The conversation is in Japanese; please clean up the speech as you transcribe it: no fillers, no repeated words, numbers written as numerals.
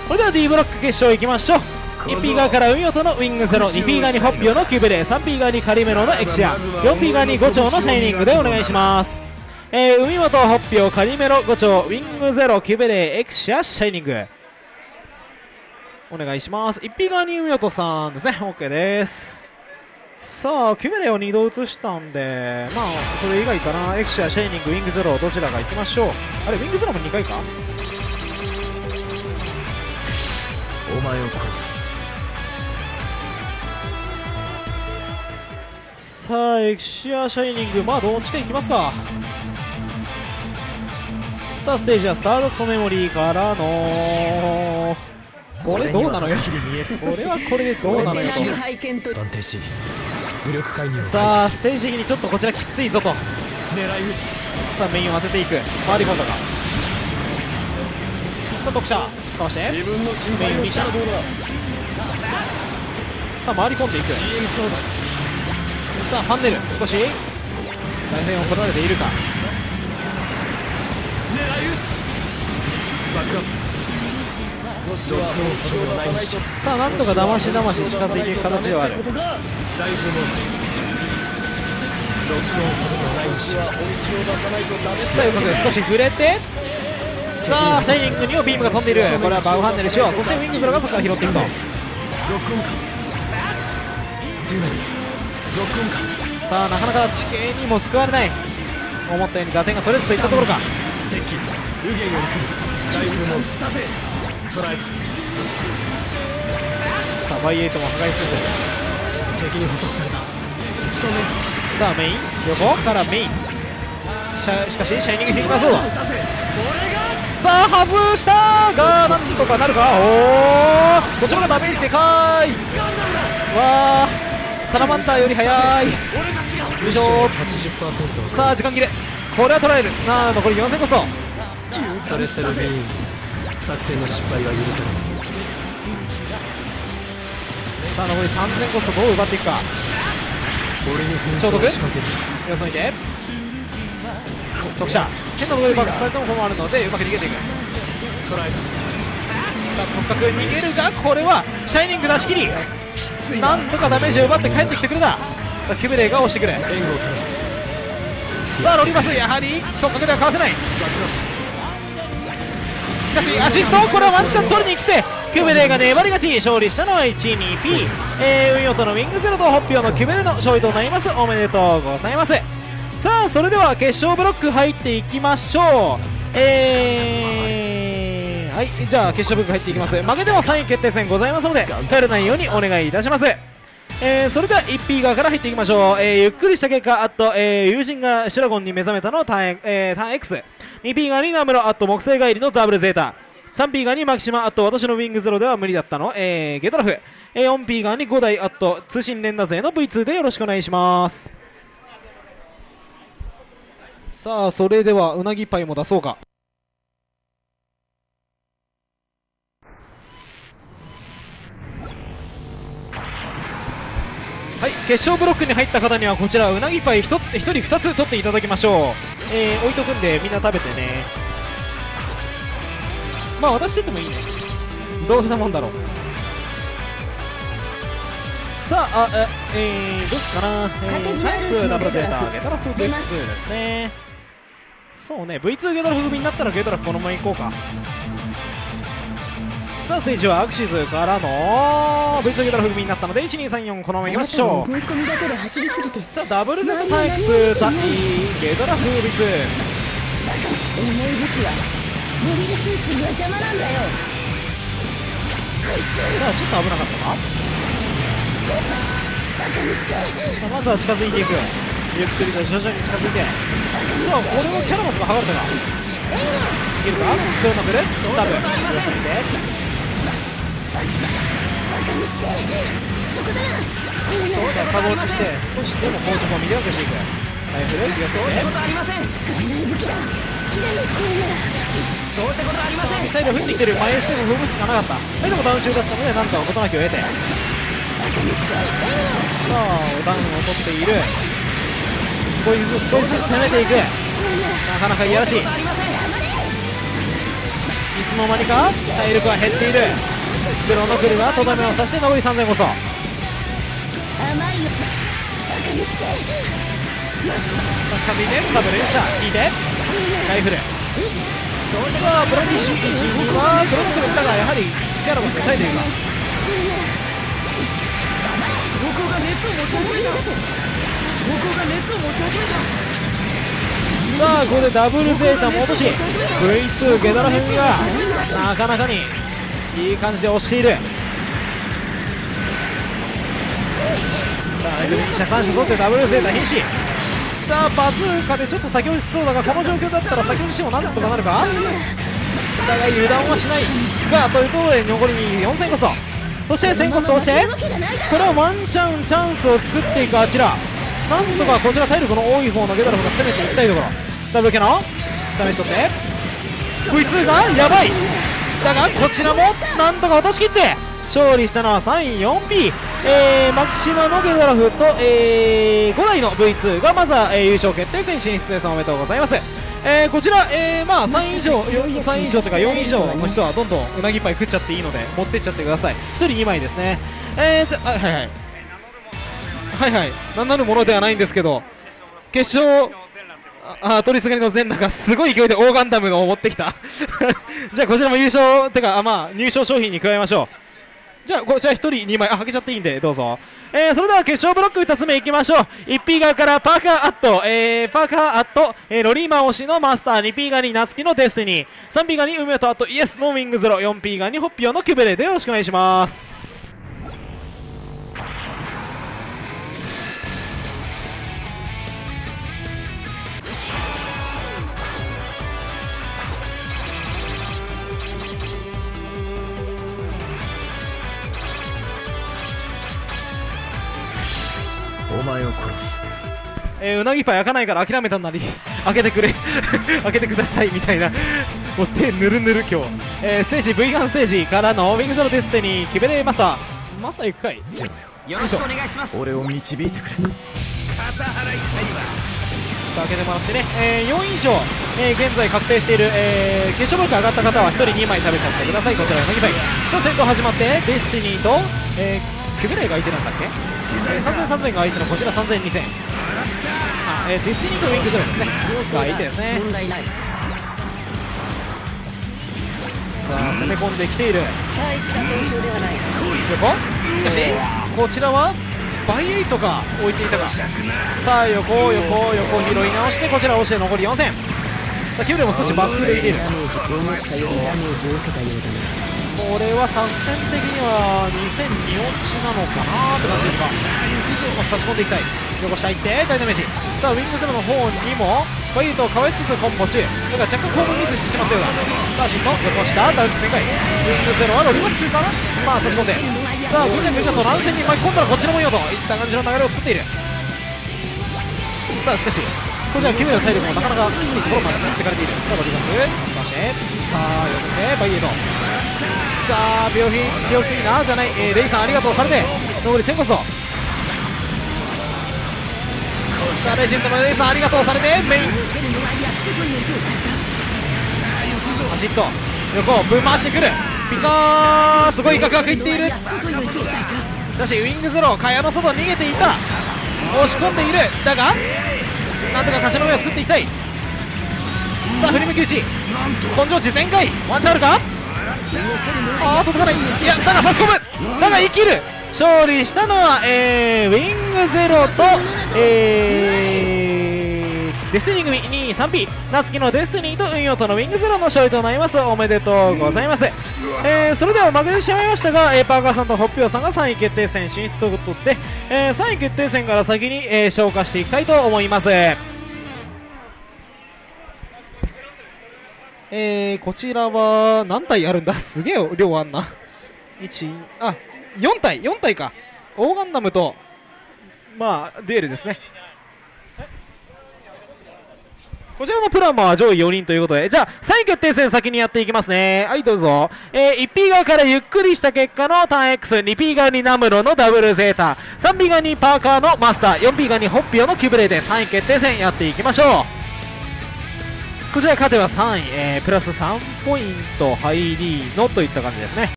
それでは D ブロック決勝いきましょう。1P 側から海音のウィングゼロ、 2P 側にホッピオのキュベレ、 3P 側にカリメロのエクシア、 4P 側に5丁のシャイニングでお願いします。海本、ホッピオ、カリメロ、5丁、ウィングゼロ、キュベレ、エクシア、シャイニングお願いします。 1P 側に海音さんですね。 OK です。さあキュベレを2度移したんで、まあそれ以外かな。エクシア、シャイニング、ウィングゼロ、どちらか行きましょう。あれウィングゼロも2回か。 お前を殺す。 さあエクシア、シャイニング、まあどっちか行きますか。さあステージはスターダストメモリーからのこれどうなのよ。これはこれでどうなのよと。 断定し武力介入を開始する。 さあステージ的にちょっとこちらきついぞと。 狙い撃つ。 さあメインを当てていく。回り込んだか。さあ読者かわして自分の心メインを見た。 配をしたらどうだ。 さあ回り込んでいく。 チームソーさあファンネル少し大変を取られているか。 狙い撃つ。バックアップ。少しは本気を出さないと。 さあなんとかだましだまし近づいていく形ではある。 ライフモード。ロックオン。少しは本気を出さないとダメ。 さあうまく少し触れて、さあシャイニングにもビームが飛んでいる。これはバウファンネルしよう。そしてウィングゼロがそこから拾っていくと。 ロックオンか。デュナリス。ロックオンか。 さあなかなか地形にも救われない。思ったように打点が取れずといったところか。 敵右舷より来る。ライフモードしたぜ。捉えた。 さあバイエイトも破壊せず。 敵に捕捉された。正面か。 さあメイン横からメインしかしシャイニング引きますぞ。 したぜ。 さあ外したがなんとかなるか。おおこちらがダメージでかい。わあサラマンダーより速い。よいしょ。 80%。 さあ時間切れ。これは取られるなあ。残り4000コスト。 それしてる原因。作戦の失敗は許せない。 さあ残り3000コストどう奪っていくか。 俺に消毒紛争を仕掛ける。 様子見て特殊変なところで爆発された方もあるのでうまく逃げていく。 捉えた。 さあ骨格逃げるがこれはシャイニング出し切り。なんとかダメージを奪って帰ってきてくれた。さあキュベレーが押してくる。 援護を取る。 さあロリバスやはり骨格ではかわせない。しかしアシストこれはワンチャン取りに来てキュベレーが粘り勝ち。勝利したのは 1,2P、ウイオトのウィングゼロとホッピオのキュベレの勝利となります。おめでとうございます。さあそれでは決勝ブロック入っていきましょう。はい、じゃあ決勝ブロック入っていきます。負けても3位決定戦ございますので帰らないようにお願いいたします。それでは 1P 側から入っていきましょう。ゆっくりした結果、あと、友人がシュラゴンに目覚めたのターン X、 2P 側にナムロ、あと木星帰りのダブルゼータ、 3P 側にマキシマ、あと私のウィングゼロでは無理だったの、ゲトラフ、4P 側に5台、あと通信連打勢の V2 でよろしくお願いします。さあそれではうなぎパイも出そうか。はい、決勝ブロックに入った方にはこちらうなぎパイ 1人2つ取っていただきましょう。置いとくんでみんな食べてね。まあ渡してってもいいね。どうしたもんだろう。さあどうすっかな。サイエンスダブルゼータゲトラフ V2 ですね。そうね V2 ゲトラフ組になったらゲトラフこのままいこうか。さあステージはアクシズからの V2 ゲトラフ組になったので1234このままいきましょう。 思い込みだけで走りすぎてさあダブルゼットタイクス対ゲトラフ V2。 重い武器はモビルスーツには邪魔なんだよ。 さあちょっと危なかったか。 バカにしてさあまずは近づいていく。ゆっくりと徐々に近づいて、さあこれはキャラマスが剥がれたか。いけるか。クロノブルサブ様子見て。 そこだな。 さあサボ落ちして少しでも硬直を見てよくしていく。ライフル気をつけて。 使えない武器だ。キラのこれならどうってことありません。 ミサイル降ってきてる。前ステも踏むしかなかった。はいでもダウン中だったのでなんとか事なきを得て、さあダウンを取っている。少しずつ攻めていく。なかなかいやらしい。 いつの間にか体力は減っている。クロノクルがとどめを刺して残り3000こそ。 甘いよバカにして近づいてサブ連射引いてライフル。さあブランディッシュ1はクロノクルだがやはりギャラバスが耐えているが、 スモコが熱を持ち始めた。スモコが熱を持ち始めた。 さあここでダブルゼータも落とし V2 ゲドラフェミがなかなかにいい感じで押している。さあ2者3者取ってダブルゼータ瀕死。さあバズーカでちょっと先落ちそうだが、この状況だったら先落ちしてもなんとかなるか。だが油断はしないがというところで残り4000こそ。そして1000こそしてこれはワンチャンスを作っていくあちら。なんとかこちら体力の多い方のゲドラフが攻めていきたいところ。ダブルキャノンダメージ取って V2 がやばい。だがこちらもなんとか落としきって勝利したのは 3,4P、マキシマのゲドラフと、5台の V2 がまずは、優勝決定戦進出です。おめでとうございます。こちら、まあ3以上というか4以上の人はどんどんうなぎパイ食っちゃっていいので持ってっちゃってください。1人2枚ですね。はい名なるものではないんですけど、決勝取りすがりの全裸がすごい勢いでオーガンダムを持ってきたじゃあこちらも優勝てかまあ入賞商品に加えましょう。じゃあこちら1人2枚開けちゃっていいんでどうぞ。それでは決勝ブロック2つ目いきましょう。 1P 側からパーカーアット、ロリーマン推しのマスター、 2P 側に夏希のデスティニー、 3P 側に梅とあとイエスのウィングゼロ、 4P 側にホッピオのキュベレでよろしくお願いします。 お前を殺す。 うなぎパイ開かないから諦めたんなり開けてくれ開けてくださいみたいなもう手ぬるぬる今日、ステージ V1 ステージからのウィングゼロデスティニーキベレマスター行くかい。 よろしくお願いします。俺を導いてくれ。肩払いたいわ。 さあ開けてもらってね、4以上、現在確定している、決勝ブロック上がった方は1人2枚食べちゃってください。こちらうなぎパイ。さあ先行始まってデスティニーと、キベレが相手なんだっけ、3000が相手のこちら3000、2000、デスティニーとウィングゼロですねが相手ですね。さあ攻め込んできている。 大した損傷ではない。 横しかしこちらはバイエイトが置いていたか。さあ横拾い直してこちら押して残り4000。さあキューレも少しバックでいける。これは作戦的には2002落ちなのかなって感じですが、うまく差し込んでいきたい。横下行って大ダメージ。さあウィングゼロの方にもバイエイトをかわいつつコンボ中だから若干コンボミスしてしまったようだ。さあシンの横下ダウン展開。ウィングゼロはロリマスかな。まあ差し込んでさあぐちゃぐちゃと乱戦に巻き込んだらこっちのもいいよといった感じの流れを作っている。さあしかしこちらキューレの体力もなかなかきついところまで持ってかれている。さあロリマスそしてさあ寄せてバイエイト。さあ病気なじゃない、レイさんありがとうされて残り1000こそ。さあレジェンドのレイさんありがとうされてメイン走っと横ぶん回してくる。ピカーすごいガクガクいっている。だしウィングゼロ蚊帳の外逃げていた。押し込んでいる。だがなんとか勝ちの上を作っていきたい。さあ振り向き打ち根性値全開ワンチャンあるか。届かない。いやだが差し込む。だが生きる。勝利したのは、ウィングゼロと、デスティニー組2位 3P 夏希のデスティニーと運用とのウィングゼロの勝利となります。おめでとうございます。それでは負けてしまいましたが、パーカーさんとホッピオさんが3位決定戦進出ということで、3位決定戦から先に、消化していきたいと思います。こちらは何体あるんだ。すげえ量あんな。4体か。オーガンダムとまあデールですね。こちらのプランは上位4人ということで、じゃあ3位決定戦先にやっていきますね。はいどうぞ。1P 側からゆっくりした結果のターン X、2P 側にナムロのダブルゼータ、3P 側にパーカーのマスター、4P 側にホッピオのキュブレで3位決定戦やっていきましょう。 こちら勝てば3位、プラス3ポイント入りのといった感じですね。